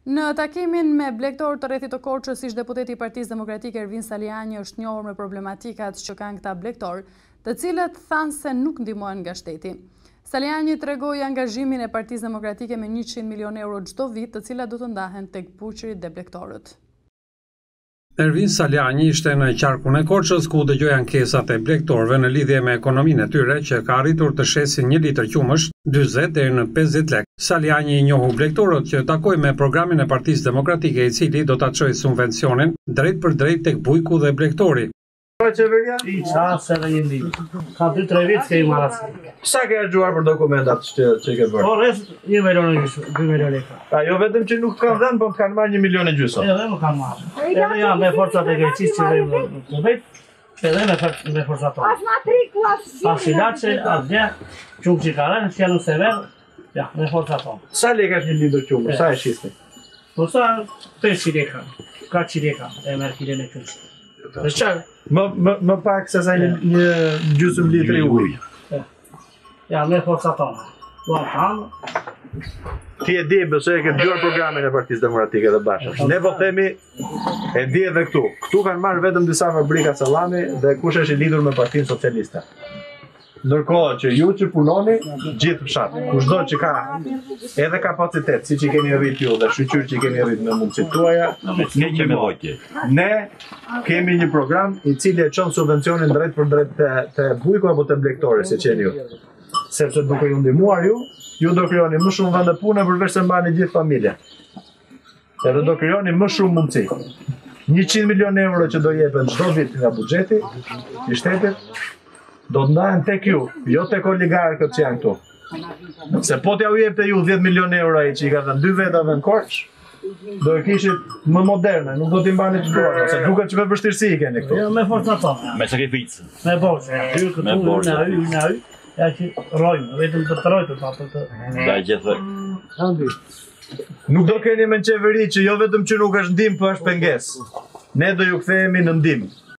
Në takimin me blegtorët të rrethit të Korçës, ish deputeti i Partisë Demokratike Ervin Salianji është njohur me problematikat që kanë këta blegtorë, të cilët thanë se nuk ndihmohen nga shteti. Salianji tregoi angazhimin e Partisë Demokratike me 100 milion euro çdo vit, të cilat do të ndahen tek buqërit dhe blegtorët. Ervin Salianji ishte në qarkun e Korçës ku dëgjoi ankesat e blegtorëve në lidhje me ekonominë e tyre që ka arritur të shesin 1 litër qumësh 40 deri në 50 lekë. Salianji i njohu blegtorët që takoi me programin e Partisë Demokratike i cili do ta çojë subvencionin drejt për drejt tek bujku dhe blegtori. Qeveria? I qasë edhe një ndihmë. Ka 2-3 vitë s'ke i maras. Sa ke harxuar për dokumentat që ke bërë? Po rreth 1 milion e gjysmë, 2 milion lekë. Jo vetëm që nuk kanë dhënë, po të kanë marrë 1 milion e gjysmë. Edhe më kanë marrë. Edhe janë me forcat e greqisë që vejmë në vetë, edhe me forcat tonë. Pas ilaçe, asnjë, qumë që ka rënë, që janë në sever, ja, me forcat tonë. Sa lekë është 1 litër qumë? Sa e shisni? Po sa 500 lekë, 400 lekë e merr kilën e qumshit. Më pak se sa një gjysmë litri ujë. Ja, me forcat tonë. Duan kanë. Ti e di, besoj e ke dëgjuar programin e Partisë Demokratike dhe Bashkës. Ne po themi, e di edhe këtu. Këtu kanë marrë vetëm disa fabrika sallami dhe kush është i lidhur me Partinë Socialiste. Ndërkohë që ju që punoni, gjithë fshatë, kushdo që ka edhe kapacitet, si që keni rrit ju dhe shqyqyr që keni rrit me mundësit tuaja, ne kemi një program i cili e qonë subvencionin drejt për drejt të bujku apo të blegtori, se qeni ju. Sepse duke ju ndihmuar ju do krijoni më shumë vende pune përveç se mbani gjithë familja. Edhe do krijoni më shumë mundësi. 100 milion euro që do jepen çdo vit nga buxheti i shtetit, do të ndahen tek ju, jo tek oligarkët që janë këtu. Se po t'ja u jepte ju 10 milion euro ai që i ka dhënë 2 vetave në Korçë, do e kishit më moderne, nuk do t'i mbani të duart, se duket që me vështirësi i keni këtu. Jo, me forca tonë. Me sakrificë. Me borxhe, hyr këtu, në hy, ja që rojmë, vetëm të rojtë të. Da gjithë. Nuk do keni me në qeveri që jo vetëm që nuk është ndihmë, po është pengesë. Ne do ju kthehemi në ndihmë.